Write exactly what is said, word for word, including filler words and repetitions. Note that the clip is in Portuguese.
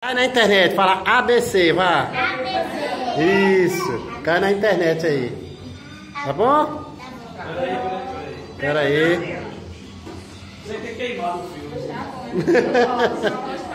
Cai na internet, fala A B C, vá. A B C. Isso, cai na internet aí. Tá bom? Pera aí, pera aí. Pera aí. Você tem queimado o filme.